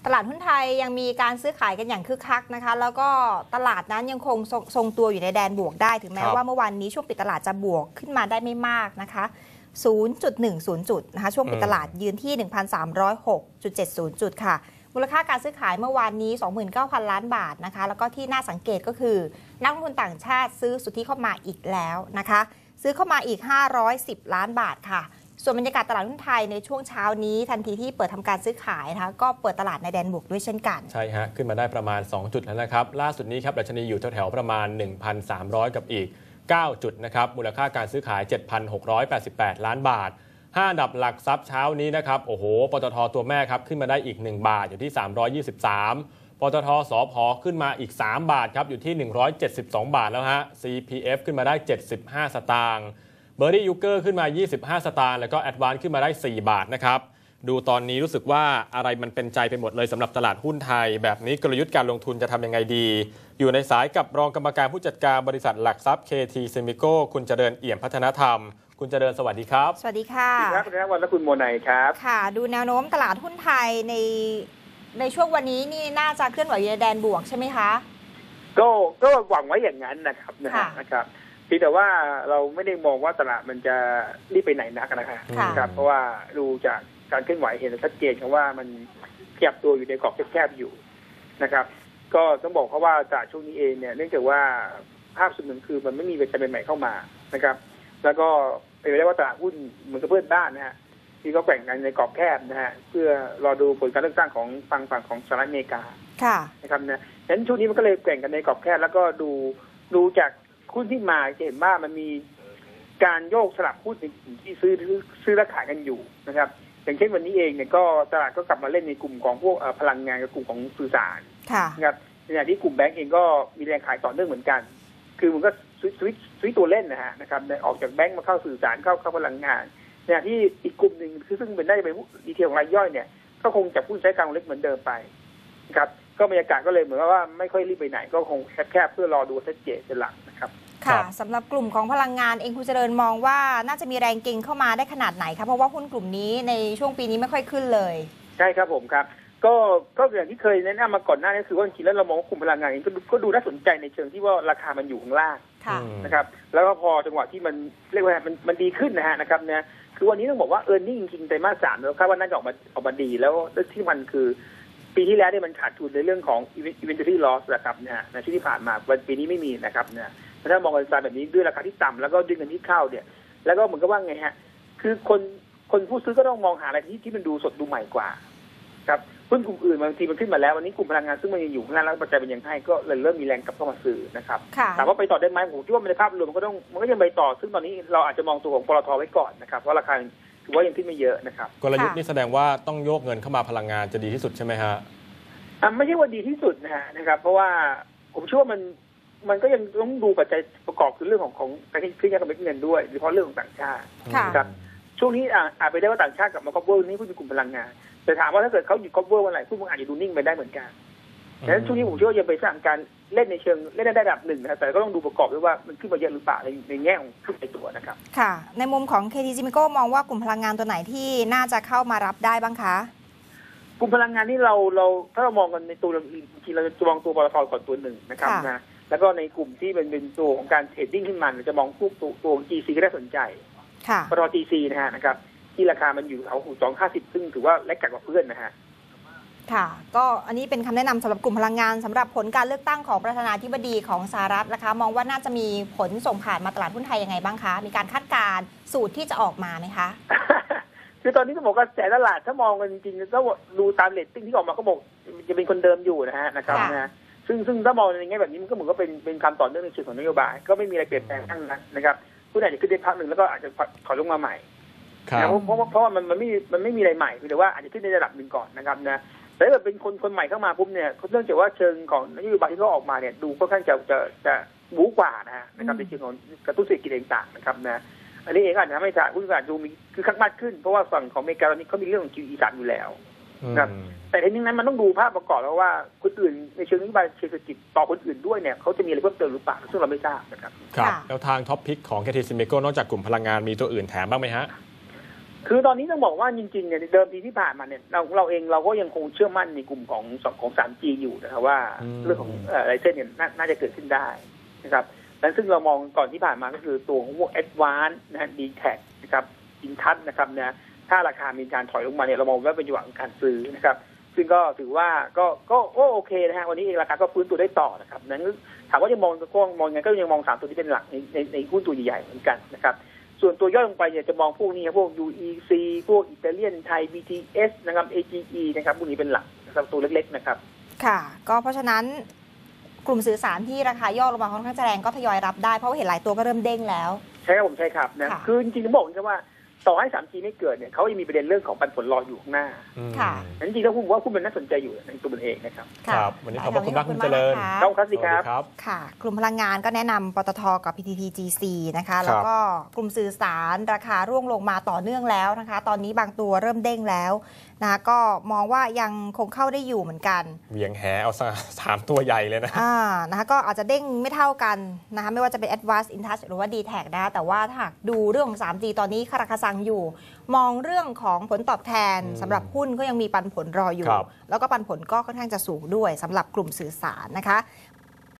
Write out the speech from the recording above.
ตลาดหุ้นไทยยังมีการซื้อขายกันอย่างคึกคักนะคะแล้วก็ตลาดนั้นยังคงทรงตัวอยู่ในแดนบวกได้ถึงแม้ว่าเมื่อวานนี้ช่วงปิดตลาดจะบวกขึ้นมาได้ไม่มากนะคะ 0.10 จุดนะคะช่วงปิดตลาดยืนที่ 1,306.70 จุดค่ะมูลค่าการซื้อขายเมื่อวานนี้ 29,000 ล้านบาทนะคะแล้วก็ที่น่าสังเกตก็คือนักลงทุนต่างชาติซื้อสุทธิเข้ามาอีกแล้วนะคะซื้อเข้ามาอีก510 ล้านบาทค่ะส่วนบรรยากาศตลาดหุ้นไทยในช่วงเช้านี้ทันทีที่เปิดทำการซื้อขายนะคะก็เปิดตลาดในแดนบวกด้วยเช่นกันใช่ฮะขึ้นมาได้ประมาณ2จุดแล้วนะครับล่าสุดนี้ครับดัชนีอยู่แถวๆประมาณ 1,300 กับอีก9จุดนะครับมูลค่าการซื้อขาย 7,688 ล้านบาท5อันดับหลักทรัพย์เช้านี้นะครับโอ้โหปตท.ตัวแม่ครับขึ้นมาได้อีก1บาทอยู่ที่323ปตท.สผ.ขึ้นมาอีก3บาทครับอยู่ที่172บาทแล้วฮะ CPF ขึ้นมาได้75สตางค์เบอร์รี่ยูเกอร์ขึ้นมา25สตางค์แล้วก็แอดวานซ์ขึ้นมาได้4บาทนะครับดูตอนนี้รู้สึกว่าอะไรมันเป็นใจไปหมดเลยสำหรับตลาดหุ้นไทยแบบนี้กลยุทธ์การลงทุนจะทำยังไงดีอยู่ในสายกับรองกรรมการผู้จัดการบริษัทหลักทรัพย์ KT Semico คุณเจริญเอี่ยมพัฒนธรรมคุณเจริญสวัสดีครับสวัสดีค่ะสวัสดีครับคุณธนวัฒน์และคุณโมนัยครับค่ะดูแนวโน้มตลาดหุ้นไทยในช่วงวันนี้นี่น่าจะเคลื่อนไหวในแดนบวกใช่ไหมคะก็หวังไว้อย่างนั้นนะครับนะครับแต่ว่าเราไม่ได้มองว่าตลาดมันจะรีบไปไหนนักนะครับเพราะว่าดูจากการเคลื่อนไหวเห็นชัดเจนว่ามันขยับตัวอยู่ในกรอบแคบๆอยู่นะครับก็ต้องบอกเพราะว่าจากช่วงนี้เองเนี่ยเนื่องจากว่าภาพส่วนหนึ่งคือมันไม่มีปัจจัยใหม่ๆเข้ามานะครับแล้วก็เป็นไปได้ว่าตลาดหุ้นเหมือนกับเพื่อนบ้านนะฮะที่ก็แข่งกันในกรอบแคบนะฮะเพื่อรอดูผลการเลือกตั้งของฝั่งของสหรัฐอเมริกานะครับนะฉะนั้นช่วงนี้มันก็เลยแข่งกันในกรอบแคบแล้วก็ดูจากหุ้นที่มาจะเห็นว่ามันมีการโยกสลับหุ้นที่ซื้อและขายกันอยู่นะครับอย่างเช่นวันนี้เองเนี่ยก็ตลาดก็กลับมาเล่นในกลุ่มของพวกพลังงานกับกลุ่มของสื่อสารนะครับในขณะที่กลุ่มแบงก์เองก็มีแรงขายต่อเนื่องเหมือนกันคือมันก็สวิตตัวเล่นนะครับออกจากแบงก์มาเข้าสื่อสารเข้าพลังงานในขณะที่อีกกลุ่มหนึ่งซึ่งเป็นได้เป็นดีเทลของรายย่อยเนี่ยก็คงจับผู้ใช้กลางเล็กเหมือนเดิมไปนะครับก็บรรยากาศก็เลยเหมือนว่าไม่ค่อยรีบไปไหนก็คงแคบเพื่อรอดูชัดเจนเป็นหลักนะครับค่ะสำหรับกลุ่มของพลังงานเองคุณเจริญมองว่าน่าจะมีแรงเก็งเข้ามาได้ขนาดไหนคะเพราะว่าหุ้นกลุ่มนี้ในช่วงปีนี้ไม่ค่อยขึ้นเลยใช่ครับผมครับก็อย่างที่เคยแนะนำมาก่อนหน้านี้คือว่าจริงๆแล้วเรามองว่ากลุ่มพลังงานเองก็ดูน่าสนใจในเชิงที่ว่าราคามันอยู่ข้างล่างนะครับแล้วก็พอจังหวะที่มันเรียกว่ามันดีขึ้นนะครับเนี่ยคือวันนี้ต้องบอกว่าearningจริงๆไตรมาส 3แล้วคาดว่าน่าจะออกมาดีแล้วที่มันคือปีที่แล้วเนี่ยมันขาดทุนในเรื่องของ inventory loss นะครับเนี่ยในที่ผ่านมาวันปีนี้ไม่มีนะครับเนี่ยถ้ามองกันแบบนี้ด้วยราคาที่ต่ำแล้วก็ดึงเงินที่เข้าเนี่ยแล้วก็เหมือนกับว่าไงฮะคือคนผู้ซื้อก็ต้องมองหาอะไรที่มันดูสดดูใหม่กว่าครับหุ้นกลุ่มอื่นบางทีมันขึ้นมาแล้ววันนี้กลุ่มพลังงานซึ่งมันยังอยู่ข้างล่างแล้วปัจจัยเป็นยังไงก็เลยเริ่มมีแรงกลับเข้ามาซื้อนะครับถามว่าไปต่อได้ไหมผมคิดว่าในภาพรวมมันก็ยังไปต่อซึ่งตอนนี้เราอาจจะมองตัวของปตท.ไว้ก่อนนะครับเพราะราคาถือว่ายังขึ้นไม่เยอะนะครับกลยุทธ์นี้แสดงว่าต้องโยกเงินเข้ามาพลังงานจะดีที่สุดใช่ไหมฮะไม่ใช่ว่าดีที่สุดนะครับเพราะว่าผมเชื่อว่ามันก็ยังต้องดูปัจจัยประกอบคือเรื่องของการขึ้นยอดเงินด้วยโดยเฉพาะเรื่องของต่างชาตินะครับช่วงนี้อาจไปได้ว่าต่างชาติกลับมา cover นี่หุ้นกลุ่มพลังงานแต่ถามว่าถ้าเกิดเขาหยุด cover วันไหนหุ้นมันอาจจะดูนิ่งไปได้เหมือนกันดังนั้นช่วงนี้ผมเชื่อว่ายังไปสร้างการเล่นในเชิงเล่นได้ระดับหนึ่งนะแต่ก็ต้องดูประกอบด้วยว่ามันขึ้นมาเยอะหรือเปล่าในแง่ของหุ้นในตัวนะครับค่ะในมุมของ KT Semico มองว่ากลุ่มพลังงานตัวไหนที่น่าจะเข้ามารับได้บ้างคะกลุ่มพลังงานนี่เราถ้าเรามองกันในตัวจริงๆเราจะมองตัวปตท.ก่อนตัวหนึ่งนะครับนะแล้วก็ในกลุ่มที่เป็นตัวของการเทรดดิ้งขึ้นมาจะมองพวกตัว GC ก็ได้สนใจปตท. GC นะครับที่ราคามันอยู่เอาหู250ซึ่งถือว่าเล็กกว่าเพื่อนนะฮะค่ะก็อันนี้เป็นคำแนะนำสำหรับกลุ่มพลังงานสำหรับผลการเลือกตั้งของประธานาธิบดีของสหรัฐนะคะมองว่าน่าจะมีผลส่งผ่านมาตลาดหุ้นไทยยังไงบ้างคะมีการคาดการณ์สูตรที่จะออกมาไหมคะคือตอนนี้ต้องบอกว่าแสนตลาดถ้ามองกันจริงๆถ้าดูตามเรตติ้งที่ออกมาก็บอกจะเป็นคนเดิมอยู่นะครับนะซึ่งถ้ามองในแง่แบบนี้มันก็เหมือนก็เป็นคำต่อเนื่องในเชิงของนโยบายก็ไม่มีอะไรเปลี่ยนแปลงทั้งนั้นนะครับผู้ใดจะขึ้นได้พักหนึ่งแล้วก็อาจจะถอยลงมาใหม่เพราะว่ามันไม่มีอะไรใหม่แต่ว่าอาจจะขึ้นในระดับหนึ่งก่อนนะครับนะแต่ถ้าเป็นคนใหม่เข้ามาปุ๊บเนี่ยเนื่องจากว่าเชิงของนโยบายที่เขาออกมาเนี่ยดูค่อนข้างจะบู๊กว่านะครับในเชิงของกระตุ้นเศรษฐกิจต่างๆนะครับนะอันนี้เองอาจจะทำให้ตลาดหุ้นดูมีคือคักมากขึ้นเพราะว่าฝั่งของอเมริกาตอนนี้เขามีเรื่องของ QE 3อยู่แล้วนะครับแต่ทีนี้นั้นมันต้องดูภาพประกอบแล้วว่าคนอื่นในเชิงนโยบายเศรษฐกิจต่อคนอื่นด้วยเนี่ยเขาจะมีอะไรเพิ่มเติมหรือเปล่าซึ่งเราไม่ทราบนะครับแล้วทางท็อปพิกของ KT Semico นอกจากกลุ่มพลังงานมีตัวอื่นแถมบ้างไหมฮะคือตอนนี้ต้องบอกว่าจริงๆเนี่ยเดิมทีที่ผ่านมาเนี่ยเราเองเราก็ยังคงเชื่อมั่นในกลุ่มของ 3G อยู่นะครับว่าเรื่องของไรเส้นเนี่ยน่าจะเกิดขึ้นได้นะครับและซึ่งเรามองก่อนที่ผ่านมาก็คือตัวของพวก Advance นะ D-Tech นะครับอินทัชนะครับเนี่ยถ้าราคามีการถอยลงมาเนี่ยเรามองว่าเป็นจังหวะของการซื้อนะครับซึ่งก็ถือว่าก็โอเคนะฮะวันนี้เองราคาก็ฟื้นตัวได้ต่อนะครับนั้นถามว่าจะมองยังไงก็ยังมอง3ตัวที่เป็นหลักในหุ้นตัวใหญ่ๆเหมือนกันนะครับส่วนตัวย่อยลงไปเนี่ยจะมองพวกนี้ครับพวก UEC พวกอิตาเลียนไทย BTS นะครับ AGE นะครับพวกนี้เป็นหลักนะครับตัวเล็กๆนะครับค่ะก็เพราะฉะนั้นกลุ่มสื่อสารที่ราคาย่อลงมาค่อนข้างจะแรงก็ทยอยรับได้เพราะว่าเห็นหลายตัวก็เริ่มเด้งแล้วใช่ครับผมใช่ครับนะคือจริงๆต้องบอกว่าต่อให้ 3G ไม่เกิดเนี่ยเขายังมีประเด็นเรื่องของปันผลรออยู่ข้างหน้าค่ะจริงๆแล้วผมว่าคุณมันน่าสนใจอยู่ในตัวมันเองนะครับครับวันนี้ขอบคุณมากคุณเจริญครับสิครับค่ะกลุ่มพลังงานก็แนะนำปตทกับ PTTGC นะคะแล้วก็กลุ่มสื่อสารราคาร่วงลงมาต่อเนื่องแล้วนะคะตอนนี้บางตัวเริ่มเด้งแล้วนะคะก็มองว่ายังคงเข้าได้อยู่เหมือนกันเวียงแหเอา3ตัวใหญ่เลยนะนะคะก็อาจจะเด้งไม่เท่ากันนะคะไม่ว่าจะเป็น Advance InTouch หรือว่า D-Tech นะคะแต่ว่าถ้าดูเรื่องของ 3G ตอนนี้คาราคาซังอยู่มองเรื่องของผลตอบแทนสำหรับหุ้นก็ยังมีปันผลรออยู่แล้วก็ปันผลก็ค่อนข้างจะสูงด้วยสำหรับกลุ่มสื่อสารนะคะ